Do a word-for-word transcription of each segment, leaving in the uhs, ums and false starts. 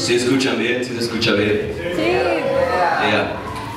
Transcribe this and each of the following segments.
¿Sí escuchan bien? ¿Sí se escucha bien? Sí. Yeah.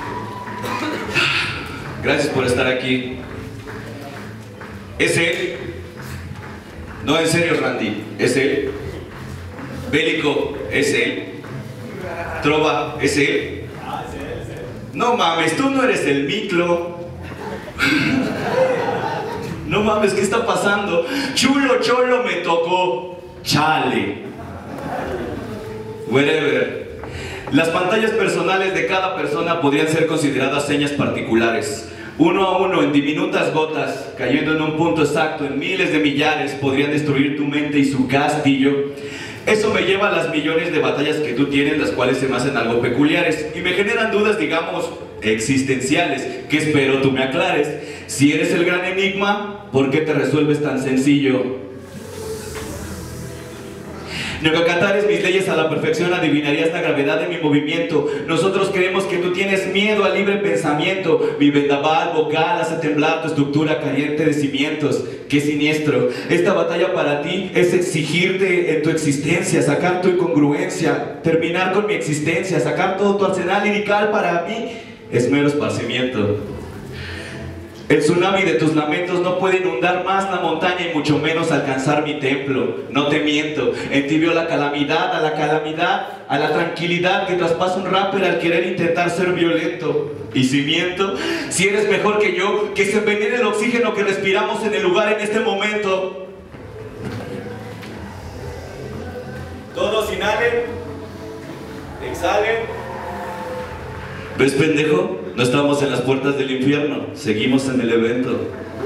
Gracias por estar aquí. ¿Es él? No, en serio, Randy. ¿Es él? Bélico, ¿es él? Trova, ¿es él? No mames, tú no eres el Miclo. No mames, ¿qué está pasando? Chulo, cholo, me tocó. Chale. Whatever. Las pantallas personales de cada persona podrían ser consideradas señas particulares. Uno a uno, en diminutas gotas, cayendo en un punto exacto, en miles de millares, podrían destruir tu mente y su castillo. Eso me lleva a las millones de batallas que tú tienes, las cuales se me hacen algo peculiares y me generan dudas, digamos, existenciales, que espero tú me aclares. Si eres el gran enigma, ¿por qué te resuelves tan sencillo? Si acatares mis leyes a la perfección, adivinarías la gravedad de mi movimiento. Nosotros creemos que tú tienes miedo al libre pensamiento. Mi vendaval vocal hace temblar tu estructura caliente de cimientos. ¡Qué siniestro! Esta batalla para ti es exigirte en tu existencia, sacar tu incongruencia, terminar con mi existencia, sacar todo tu arsenal lirical. Para mí es mero esparcimiento. El tsunami de tus lamentos no puede inundar más la montaña y mucho menos alcanzar mi templo. No te miento, en ti veo la calamidad, a la calamidad, a la tranquilidad que traspasa un rapper al querer intentar ser violento. Y si miento, si eres mejor que yo, que se envenene el oxígeno que respiramos en el lugar en este momento. Todos inhalen, exhalen. ¿Ves, pendejo? No estamos en las puertas del infierno, seguimos en el evento.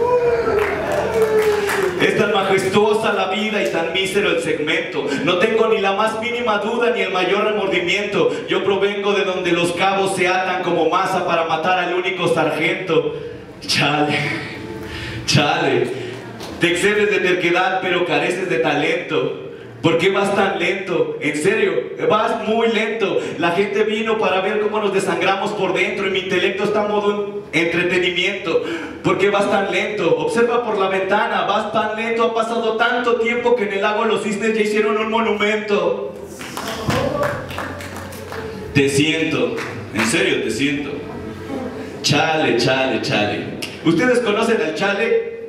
Es tan majestuosa la vida y tan mísero el segmento. No tengo ni la más mínima duda ni el mayor remordimiento. Yo provengo de donde los cabos se atan como masa para matar al único sargento. Chale, chale. Te excedes de terquedad pero careces de talento. ¿Por qué vas tan lento? En serio, vas muy lento. La gente vino para ver cómo nos desangramos por dentro y mi intelecto está en modo entretenimiento. ¿Por qué vas tan lento? Observa por la ventana, vas tan lento. Ha pasado tanto tiempo que en el lago los cisnes ya hicieron un monumento. Te siento, en serio te siento. Chale, chale, chale. ¿Ustedes conocen al chale?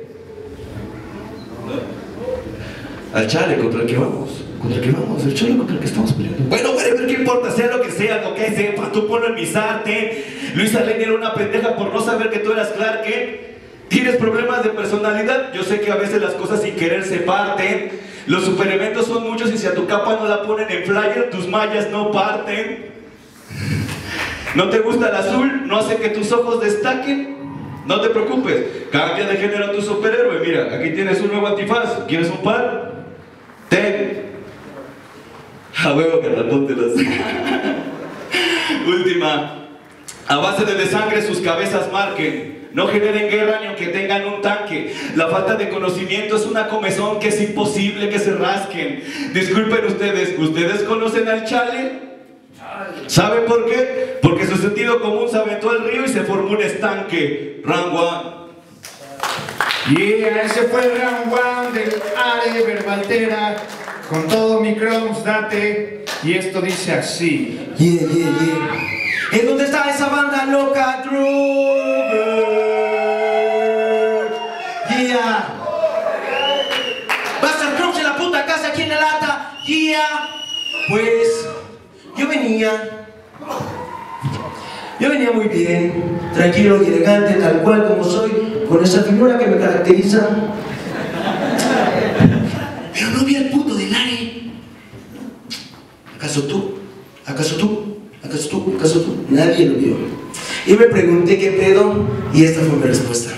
Al chale contra el que vamos, contra el que vamos, el chale contra el que estamos peleando. Bueno, whatever, ¿qué importa? Sea lo que sea, lo que sepa, tú ponlo en mi sartén. Luisa Lane era una pendeja por no saber que tú eras Clark Kent. ¿Tienes problemas de personalidad? Yo sé que a veces las cosas sin querer se parten. Los supereventos son muchos y si a tu capa no la ponen en flyer, tus mallas no parten. ¿No te gusta el azul? ¿No hace que tus ojos destaquen? No te preocupes, cambia de género a tu superhéroe. Mira, aquí tienes un nuevo antifaz. ¿Quieres un par? Ten. A huevo, carnal, póntelos. Última. A base de desangre sus cabezas marquen. No generen guerra ni aunque tengan un tanque. La falta de conocimiento es una comezón que es imposible que se rasquen. Disculpen ustedes, ¿ustedes conocen al chale? ¿Saben por qué? Porque su sentido común se aventó al río y se formó un estanque. Round one. Yeah, ese fue el round one del Are Verbaltera. Con todo mi Croms, date. Y esto dice así. Yeah, yeah, yeah. ¿En dónde está esa banda loca? Drover. Yeah. Basta Croms en la puta casa aquí en la lata. Yeah. Pues yo venía. Yo venía muy bien, tranquilo y elegante, tal cual como soy, con esa figura que me caracteriza. Pero no vi al puto del Are. ¿Acaso tú? ¿Acaso tú? ¿Acaso tú? ¿Acaso tú? Nadie lo vio. Y me pregunté qué pedo, y esta fue mi respuesta.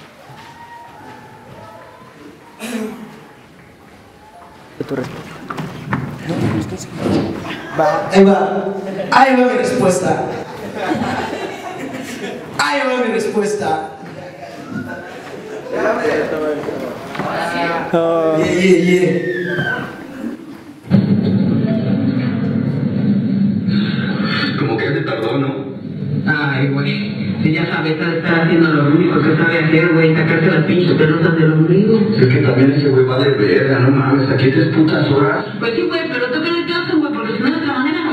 ¿Qué tu respuesta? Va, ahí va, ahí va mi respuesta. Ahí va mi respuesta. Yeah, yeah, yeah. Como que te tardó, ¿no? Ay, güey, ya sabes, está, está haciendo lo único que sabe hacer, güey, sacarte las pinches pelotas del ombligo. Es que también ese güey va de verga, no mames, aquí tres putas horas. Pues sí, güey, pero tú crees que haces, güey, porque si no de otra manera no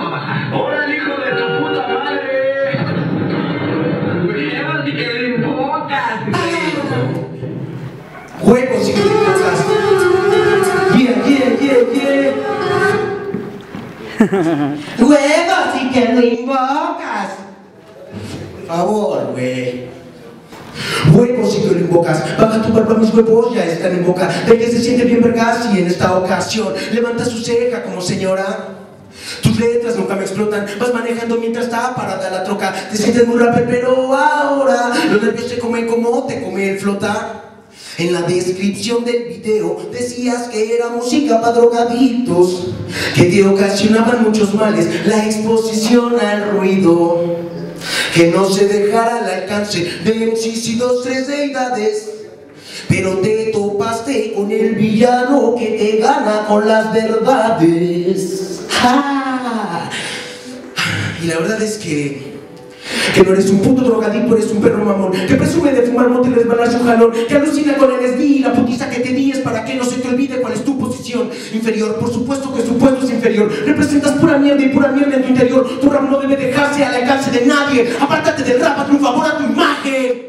Huevos, y que lo invocas. Por favor, güey. Huevos, y que lo invocas. Baja tu barba, mis huevos ya están en boca. De que se siente bien vergas y en esta ocasión levanta su ceja como señora. Tus letras nunca me explotan. Vas manejando mientras está parada la troca. Te sientes muy rápido, pero ahora los nervios se comen como te come el flota. En la descripción del video decías que era música para drogadictos, que te ocasionaban muchos males, la exposición al ruido, que no se dejara al alcance de M Cs y dos, tres deidades. Pero te topaste con el villano que te gana con las verdades. ¡Ah! Y la verdad es que Que no eres un puto drogadicto, eres un perro mamón que presume de fumar monte y resbalar su jalón, que alucina con el S D y la putiza que te di es para que no se te olvide cuál es tu posición inferior. Por supuesto que su puesto es inferior. Representas pura mierda y pura mierda en tu interior. Tu rap no debe dejarse al alcance de nadie. Apártate del rap, hazle un favor a tu imagen.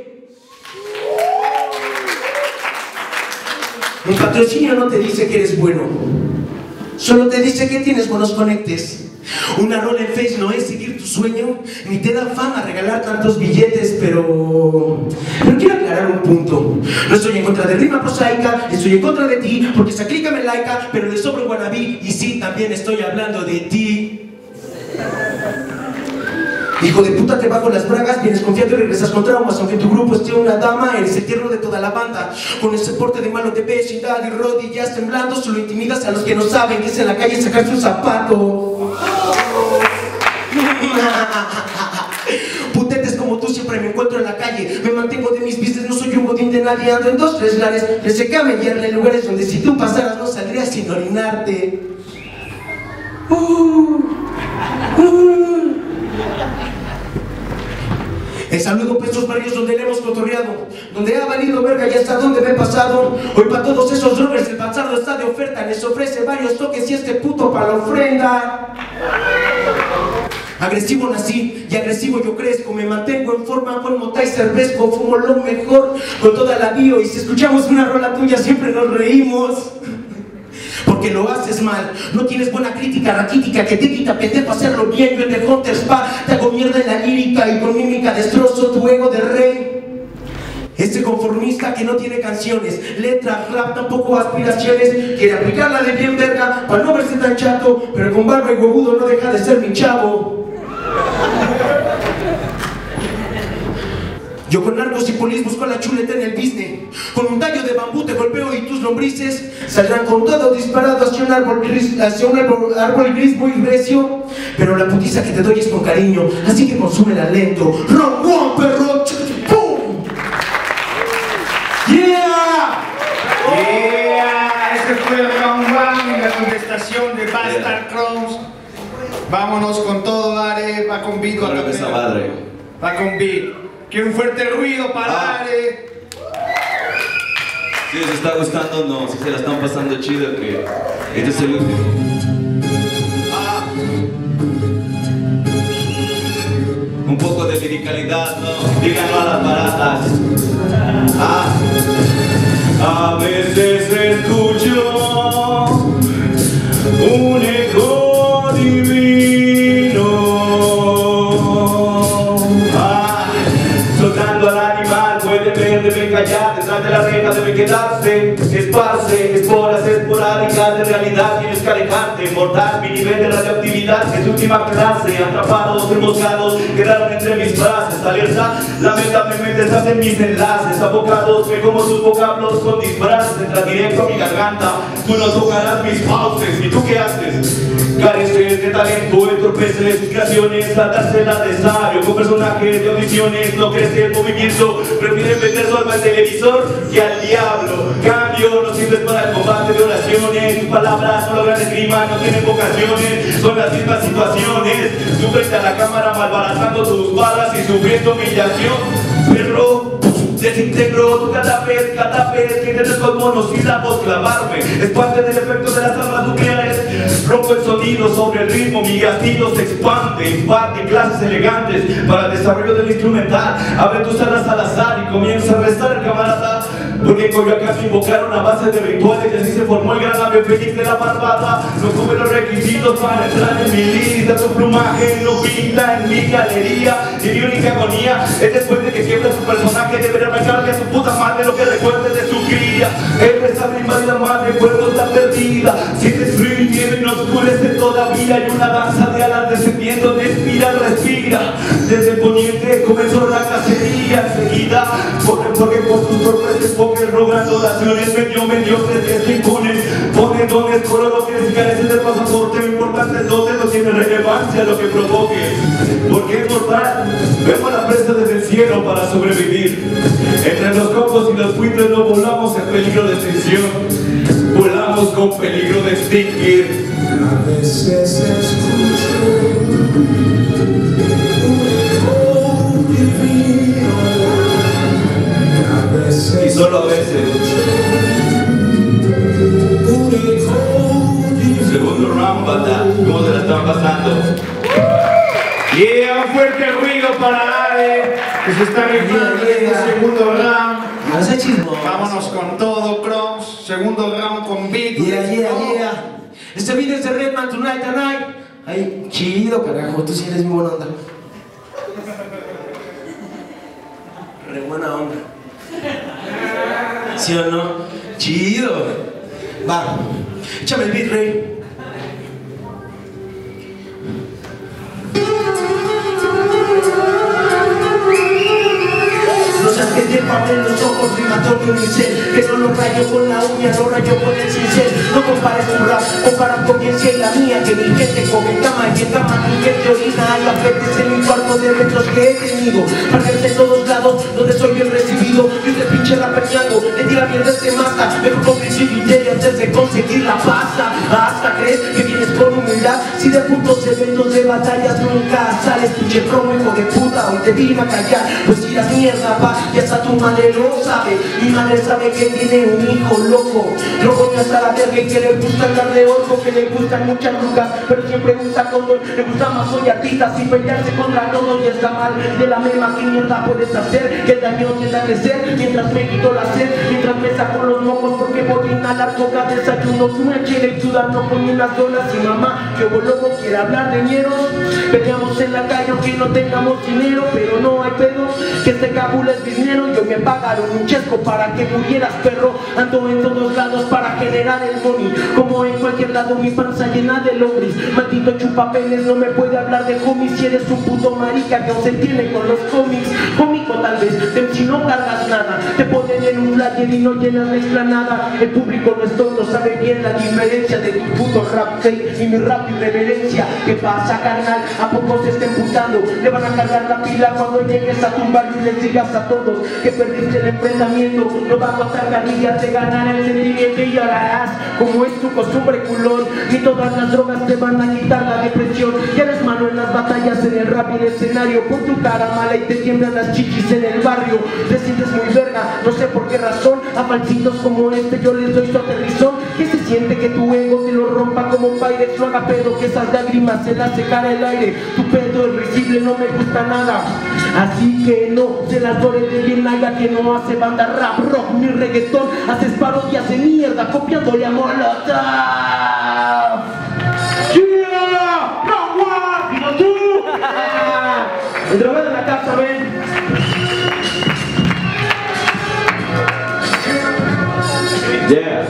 El patrocinio no te dice que eres bueno, solo te dice que tienes buenos conectes. Una rola en Face no es seguir tu sueño, ni te da fama regalar tantos billetes, pero... Pero quiero aclarar un punto. No estoy en contra de rima prosaica, estoy en contra de ti, porque esa clica me laica, pero le sobra un wannabe, y sí, también estoy hablando de ti. Hijo de puta, te bajo las bragas, vienes confiando y regresas con traumas. Aunque tu grupo esté una dama, eres el tierno de toda la banda. Con ese porte de mano de vecindad y rodillas temblando, solo intimidas a los que no saben que es en la calle sacarse un zapato. Putetes como tú siempre me encuentro en la calle. Me mantengo de mis business, no soy un godín de nadie. Ando en dos, tres lares, le sé camellarle en lugares donde si tú pasaras no saldrías sin orinarte. uh, uh. El saludo para esos barrios donde le hemos cotorreado, donde ha valido verga y hasta donde me he pasado. Hoy para todos esos drogas el bastardo está de oferta. Les ofrece varios toques y este puto para la ofrenda. Agresivo nací y agresivo yo crezco. Me mantengo en forma con mota y cervezco. Fumo lo mejor con toda la bio. Y si escuchamos una rola tuya siempre nos reímos. Porque lo haces mal, no tienes buena crítica raquítica que te quita pendejo hacerlo bien. Yo en The Hunter Spa te hago mierda en la lírica y con mímica destrozo tu ego de rey. Este conformista que no tiene canciones, letras, rap, tampoco aspiraciones, quiere aplicarla de bien verga para no verse tan chato, pero con barba y huevudo no deja de ser mi chavo. Yo con largos y polis busco la chuleta en el business. Con un tallo de bambú te golpeo y tus lombrices saldrán con todo disparado hacia un árbol gris, hacia un árbol, árbol gris muy recio. Pero la putiza que te doy es con cariño, así que consúmela lento. ¡Round one, perro! ¡Pum! ¡Yeah! ¡Yeah! Este fue el round one y la contestación de Bastard Crumbs. Vámonos con todo, Are. Va con beat. Corre esa madre. Va con beat. Quiero un fuerte ruido para ah. Are. Si les está gustando, no. Si se la están pasando chido, que este es el último. Ah. Un poco de liricalidad, ¿no? Díganlo a las baratas. Ah. A veces escucho un eco divino. Soltando al animal, puede ver, debe callar, detrás de la reja debe quedarse, esparce, esporas esporádicas de realidad, tienes que alejarte, mortal, mi nivel de radioactividad es última clase, atrapados, emboscados, quedaron entre mis frases, alerta, lamentablemente estás en mis enlaces, abocados, me como tus vocablos con disfraces, entra directo a mi garganta, tú no tocarás mis pauses, ¿y tú qué haces? Careces de talento, entorpeces de sus creaciones, tratárselas de sabio, con personajes de audiciones, no crece el movimiento, prefieren vender su alma al televisor que al diablo. Cambio, no sirves para el combate de oraciones, tus palabras no logran esgrima, no tienen vocaciones, son las mismas situaciones. Tú frente a la cámara malbaratando tus balas y sufriendo humillación, perro. Desintegro tu cada vez, cada vez que intentes con monosílabos clavarme. Es parte del efecto de las armas nucleares. Rompo el sonido sobre el ritmo, mi gatillo se expande. Imparte clases elegantes para el desarrollo del instrumental. Abre tus alas al azar y comienza a restar el camarada. Porque en Coyoacán me invocaron a base de rituales y así se formó el gran ave feliz de la barbada. No tuve los requisitos para entrar en mi lista, tu plumaje no pinta en mi galería. Y mi única agonía es después de que quiebra su personaje, deber arrancarle a su puta madre lo que recuerde de su cría. El besar y la madre, puedo estar perdida. Sientes frío y miedo y no oscurece todavía. Hay una danza de alas descendiendo de espiral, respira. Desde el poniente comenzó la cacería enseguida. Porque, porque por tus sorpresas porque rogan oraciones medio mediocres que se imponen. Ponen dones, coloroques y careces del pasaporte. Lo importante es dónde no tiene relevancia lo que provoque. Porque es mortal, vemos la presa desde el cielo para sobrevivir. Entre los cocos y los buitres no volamos en peligro de extinción. Volamos con peligro de extinguir. A veces escucho un eco divino, a veces y solo a veces. un eco divino. Segundo round, banda. ¿Cómo se la están pasando? Y yeah, un fuerte ruido para Ale, que se está rifando en este segundo round. No sé chismo. Vámonos con todo, Croms. Segundo round con beat. Yeah, yeah, yeah. Este video es de Redman Tonight Tonight. Ay, chido, carajo. Tú sí eres muy buena onda. Re buena onda. ¿Sí o no? Chido. Va. Échame el beat, rey. Que tiempo abre los ojos, rimatorio unicel. Que no lo rayo con la uña, lo rayo con el cincel. No compares tu rap, compara con quien sea y la mía. Que mi gente come cama y en cama mi gente orina. Hay afectes en mi cuarto de retos que he tenido. Parques de todos lados, donde soy bien recibido. Y usted pinche rapeando, le tira mierda se mata. Mejor con principio interior antes de conseguir la pasta. Hasta crees que vienes con humildad. Si de putos eventos de batallas nunca sales, pinche promo hijo de puta. Hoy te vine a callar, pues si la mierda va. Y hasta tu madre lo sabe. Mi madre sabe que tiene un hijo loco. Loco ni hasta la verga y que le gusta andar de orco. Que le gustan muchas lucas, pero siempre usa condón. Le gusta más soy artista sin pelearse contra todos. Y está mal de la misma que mierda puedes hacer. Que el daño tienda a crecer mientras me quito la sed. Mientras me saco los mocos porque voy a inhalar coca. Desayuno una chela y sudando con unas donas. Y mamá, que vos loco quiere hablar de ñeros. Peleamos en la calle aunque no tengamos dinero. Pero no hay pedo, que este cabula es dinero. Yo me pagaron un chesco para que murieras, perro. Ando en todos lados para generar el money. Como en cualquier lado mi panza llena de lobris. Maldito chupapenes, no me puede hablar de homies. Si eres un puto marica que aún se tiene con los cómics. Cómico tal vez, de si no cargas nada. Te ponen en un flyer y no llenas la explanada. El público no es tonto, sabe bien la diferencia de tu puto rap fake y mi rap irreverencia. ¿Qué pasa, carnal? ¿A poco se está emputando? Le van a cargar la pila cuando llegues a tu barrio y les digas a todos que perdiste el enfrentamiento. No va a costar carrillas de ganar el sentimiento. Y llorarás como es tu costumbre, culón. Ni todas las drogas te van a quitar la depresión. Ya eres malo en las batallas, en el rap y el escenario. Por tu cara mala y te tiemblan las chichis en el barrio. Te sientes muy verga, no sé por qué razón. A falsitos como este yo les doy su aterrizón. Que se siente que tu ego te lo rompa como un Pyrex. No haga pedo que esas lágrimas se las secara el aire. Tu pedo es risible, no me gusta nada. Así que no se las dore de bien nada que no hace banda rap, rock ni reggaetón. Haces parodias de mierda copiándole a Molotov. ¡Yeah! ¡Round one! ¡Digo tú! El drogado en la casa, ven. Yeah.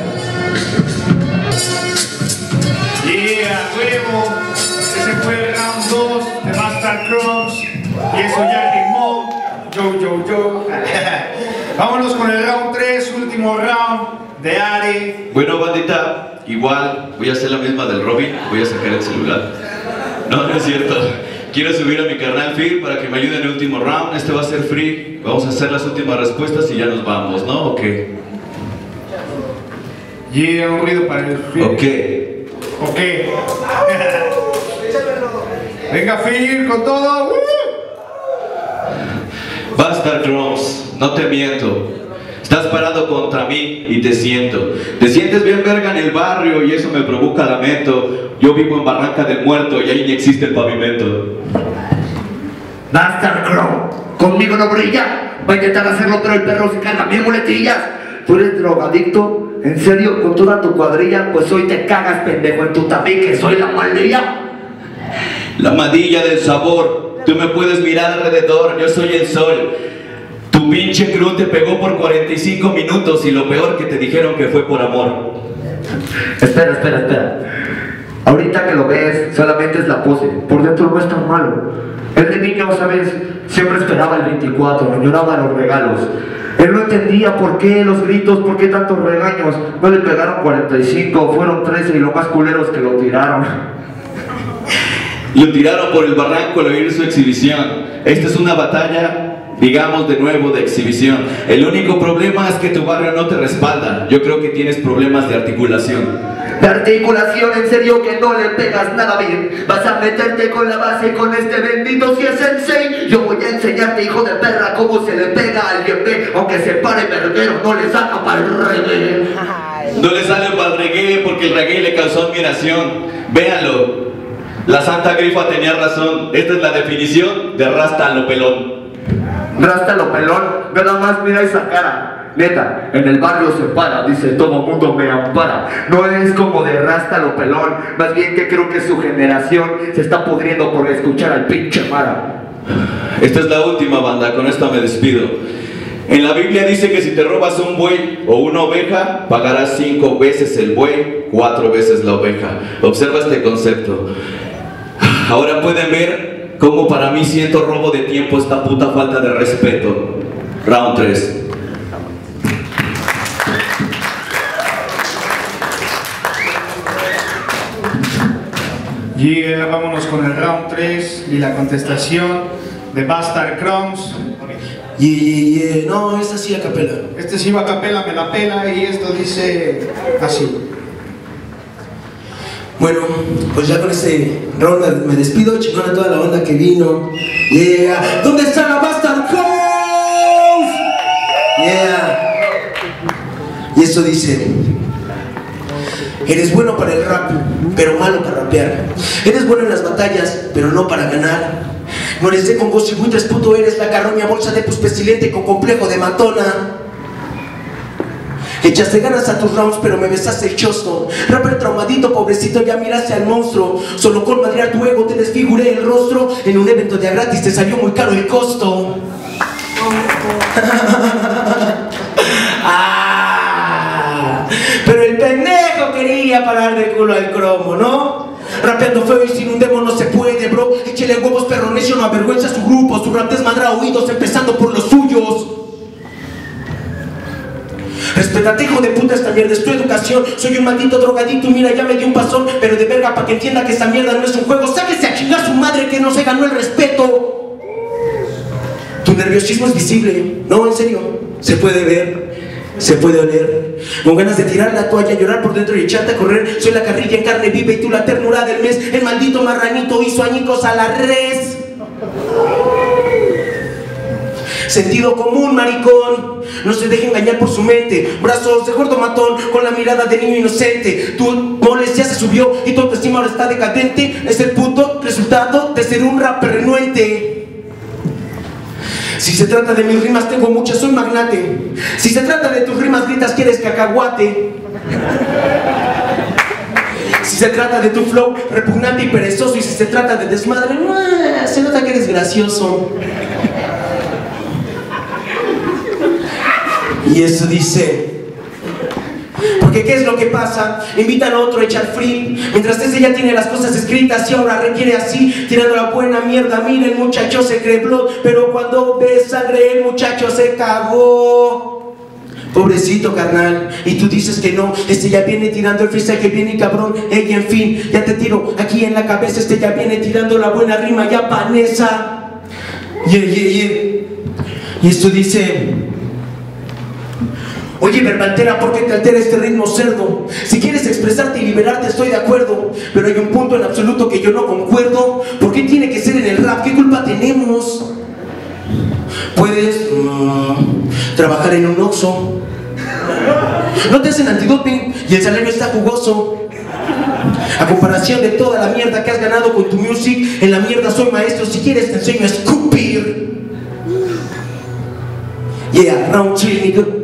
Yeah, huevo. Ese fue el round dos de Master Cross. Y eso ya rimó. Yo, yo, yo. Vámonos con el round tres, último round de Ari. Bueno, bandita, igual voy a hacer la misma del Robin. Voy a sacar el celular. No, no es cierto. Quiero subir a mi carnal Phil para que me ayude en el último round. Este va a ser free. Vamos a hacer las últimas respuestas y ya nos vamos, ¿no? ¿O qué? Yeah, un ruido para el Phil. Ok. Ok. Venga, Phil, con todo. ¡Uh! Bastard Cross, no te miento. Estás parado contra mí y te siento. Te sientes bien verga en el barrio y eso me provoca lamento. Yo vivo en Barranca del Muerto y ahí ni existe el pavimento. Bastard Crow, conmigo no brilla. Va a intentar hacerlo pero el perro se carga mil muletillas. ¿Tú eres drogadicto? ¿En serio? ¿Con toda tu cuadrilla? Pues hoy te cagas, pendejo, en tu tabique, soy la maldilla. La madilla del sabor. Tú me puedes mirar alrededor, yo soy el sol. Tu pinche crew te pegó por cuarenta y cinco minutos y lo peor que te dijeron que fue por amor. Espera, espera, espera. Ahorita que lo ves, solamente es la pose. Por dentro no es tan malo. Él de niño, ¿sabes? Siempre esperaba el veinticuatro, añoraba los regalos. Él no entendía por qué los gritos, por qué tantos regaños. No le pegaron cuarenta y cinco, fueron trece y lo más culeros que lo tiraron. Lo tiraron por el barranco al oír su exhibición. Esta es una batalla, digamos de nuevo, de exhibición. El único problema es que tu barrio no te respalda. Yo creo que tienes problemas de articulación. De articulación, en serio que no le pegas nada bien. Vas a meterte con la base con este bendito si es sensei. Yo voy a enseñarte, hijo de perra, cómo se le pega a alguien ve. Aunque se pare verguero, no le saca para el reggae. No le sale para el reggae porque el reggae le causó admiración. Véanlo. La Santa Grifa tenía razón. Esta es la definición de rasta a lo pelón. Rasta a lo pelón, nada más mira esa cara. Neta, en el barrio se para, dice todo mundo me ampara. No es como de rasta a lo pelón, más bien que creo que su generación se está pudriendo por escuchar al pinche Mara. Esta es la última, banda, con esta me despido. En la Biblia dice que si te robas un buey o una oveja, pagarás cinco veces el buey, cuatro veces la oveja. Observa este concepto. Ahora pueden ver cómo para mí siento robo de tiempo esta puta falta de respeto. Round tres. Yeah, vámonos con el round tres y la contestación de Bastard Crumbs. Yeah, yeah, yeah. No, esta sí a capela. Este sí va a capela, me la pela y esto dice así. Bueno, pues ya con este round me despido, chingón a toda la banda que vino. Yeah. ¿Dónde está la Bastard Crumbs? Yeah. Y esto dice: eres bueno para el rap, pero malo para rapear. Eres bueno en las batallas, pero no para ganar. No eres de con gocibuitres, puto eres la carroña, bolsa de pus pestilente con complejo de matona. Echaste ganas a tus rounds, pero me besaste el chosto. Rapper traumadito, pobrecito, ya miraste al monstruo. Solo con madrear tu ego te desfiguré el rostro. En un evento de a gratis te salió muy caro el costo. Ah, pero el pendejo quería parar de culo al cromo, ¿no? Rapeando feo y sin un demo no se puede, bro. Échele huevos, perro necio, no avergüenza a su grupo. Su rap desmadra oídos, empezando por los suyos. Respétate, hijo de puta, esta mierda es tu educación. Soy un maldito drogadito y mira, ya me di un pasón. Pero de verga, pa' que entienda que esta mierda no es un juego. Sáquese a chingar su madre que no se ganó el respeto. Tu nerviosismo es visible. No, en serio, se puede ver, se puede oler. Con ganas de tirar la toalla, llorar por dentro y echarte a correr. Soy la carrilla en carne viva y tú la ternura del mes. El maldito marranito hizo añicos a la res. Sentido común, maricón. No se deje engañar por su mente. Brazos de gordo matón con la mirada de niño inocente. Tu molestia se subió y tu autoestima ahora está decadente. Es el puto resultado de ser un rapper renuente. Si se trata de mis rimas tengo muchas, soy magnate. Si se trata de tus rimas gritas quieres cacahuate. Si se trata de tu flow repugnante y perezoso. Y si se trata de desmadre, no, se nota que eres gracioso. Y eso dice: porque ¿qué es lo que pasa? Invitan a otro a echar free, mientras ese ya tiene las cosas escritas y ahora requiere así, tirando la buena mierda. Mira, el muchacho se cree blood, pero cuando ve sangre el muchacho se cagó. Pobrecito carnal, y tú dices que no. Este ya viene tirando el freestyle que viene cabrón. Ey, en fin, ya te tiro aquí en la cabeza. Este ya viene tirando la buena rima ya panesa. Yeah, yeah, yeah. Y esto dice: oye, verbaltera, ¿por qué te altera este ritmo cerdo? Si quieres expresarte y liberarte estoy de acuerdo, pero hay un punto en absoluto que yo no concuerdo. ¿Por qué tiene que ser en el rap? ¿Qué culpa tenemos? Puedes uh, trabajar en un Oxxo. No te hacen antidoping y el salario está jugoso. A comparación de toda la mierda que has ganado con tu music, en la mierda soy maestro, si quieres te enseño a escupir. Yeah, round three, nigga.